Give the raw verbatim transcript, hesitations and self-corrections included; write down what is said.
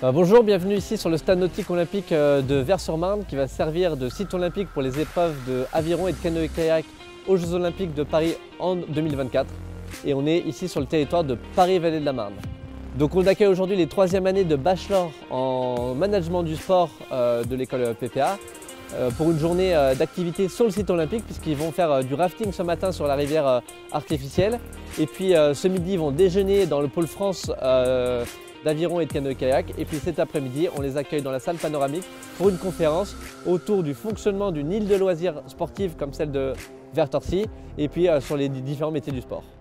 Euh, bonjour, bienvenue ici sur le stade nautique olympique de Vers-sur-Marne qui va servir de site olympique pour les épreuves de aviron et de canoë-kayak aux Jeux olympiques de Paris en deux mille vingt-quatre. Et on est ici sur le territoire de Paris-Vallée de la Marne. Donc on accueille aujourd'hui les troisième années de bachelor en management du sport euh, de l'école P P A euh, pour une journée euh, d'activité sur le site olympique puisqu'ils vont faire euh, du rafting ce matin sur la rivière euh, artificielle. Et puis euh, ce midi ils vont déjeuner dans le pôle France euh, d'aviron et de canoë-kayak. Et puis cet après-midi, on les accueille dans la salle panoramique pour une conférence autour du fonctionnement d'une île de loisirs sportive comme celle de Vers-Torcy et puis euh, sur les différents métiers du sport.